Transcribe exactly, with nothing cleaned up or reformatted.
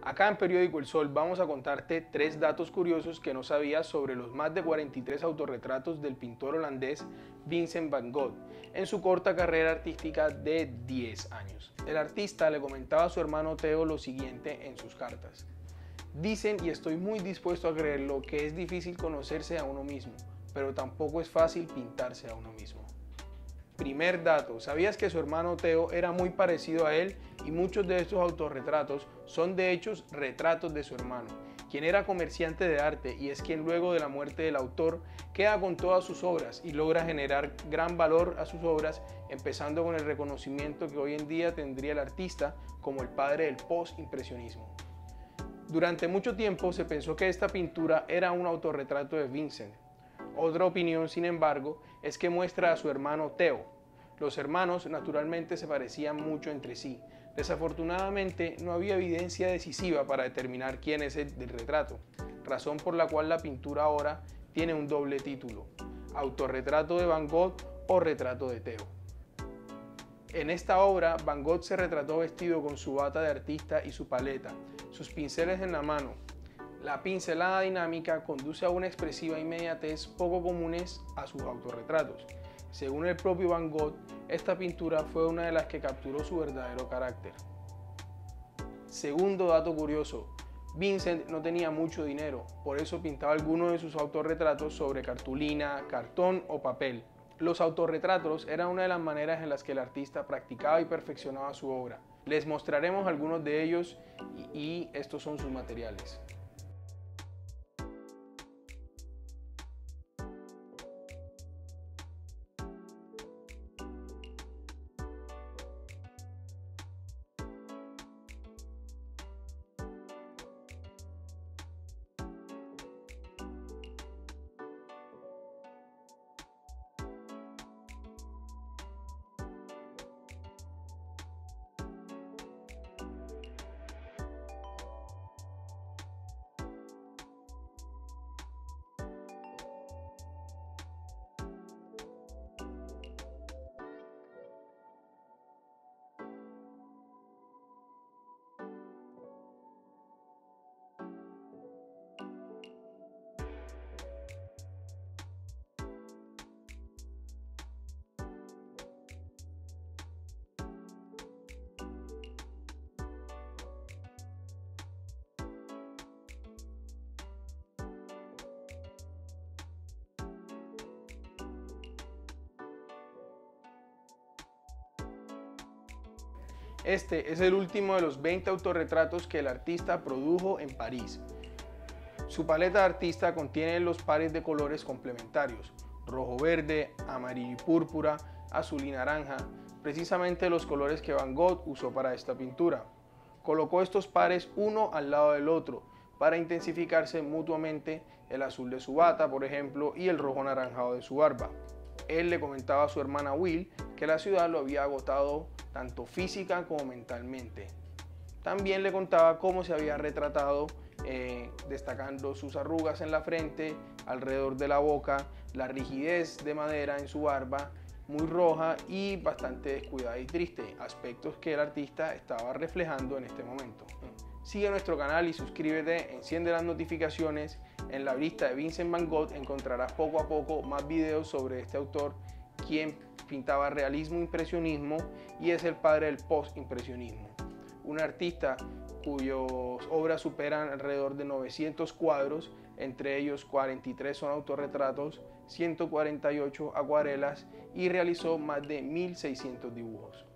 Acá en Periódico El Sol vamos a contarte tres datos curiosos que no sabías sobre los más de cuarenta y tres autorretratos del pintor holandés Vincent van Gogh en su corta carrera artística de diez años. El artista le comentaba a su hermano Theo lo siguiente en sus cartas. Dicen, y estoy muy dispuesto a creerlo, que es difícil conocerse a uno mismo, pero tampoco es fácil pintarse a uno mismo. Primer dato, ¿sabías que su hermano Theo era muy parecido a él y muchos de estos autorretratos son de hecho retratos de su hermano, quien era comerciante de arte y es quien luego de la muerte del autor queda con todas sus obras y logra generar gran valor a sus obras, empezando con el reconocimiento que hoy en día tendría el artista como el padre del post-impresionismo. Durante mucho tiempo se pensó que esta pintura era un autorretrato de Vincent. Otra opinión, sin embargo, es que muestra a su hermano Theo. Los hermanos naturalmente se parecían mucho entre sí. Desafortunadamente no había evidencia decisiva para determinar quién es el del retrato, razón por la cual la pintura ahora tiene un doble título: Autorretrato de Van Gogh o Retrato de Theo. En esta obra, Van Gogh se retrató vestido con su bata de artista y su paleta, sus pinceles en la mano. La pincelada dinámica conduce a una expresiva inmediatez poco comunes a sus autorretratos. Según el propio Van Gogh, esta pintura fue una de las que capturó su verdadero carácter. Segundo dato curioso, Vincent no tenía mucho dinero, por eso pintaba algunos de sus autorretratos sobre cartulina, cartón o papel. Los autorretratos eran una de las maneras en las que el artista practicaba y perfeccionaba su obra. Les mostraremos algunos de ellos y, y estos son sus materiales. Este es el último de los veinte autorretratos que el artista produjo en París. Su paleta de artista contiene los pares de colores complementarios, rojo-verde, amarillo y púrpura, azul y naranja, precisamente los colores que Van Gogh usó para esta pintura. Colocó estos pares uno al lado del otro para intensificarse mutuamente el azul de su bata, por ejemplo, y el rojo naranjado de su barba. Él le comentaba a su hermana Will que la ciudad lo había agotado tanto física como mentalmente. También le contaba cómo se había retratado, eh, destacando sus arrugas en la frente, alrededor de la boca, la rigidez de madera en su barba, muy roja y bastante descuidada y triste, aspectos que el artista estaba reflejando en este momento. Sigue nuestro canal y suscríbete, enciende las notificaciones. En la lista de Vincent van Gogh encontrarás poco a poco más videos sobre este autor, quien pintaba realismo e impresionismo y es el padre del post-impresionismo. Un artista cuyas obras superan alrededor de novecientos cuadros, entre ellos cuarenta y tres son autorretratos, ciento cuarenta y ocho acuarelas y realizó más de mil seiscientos dibujos.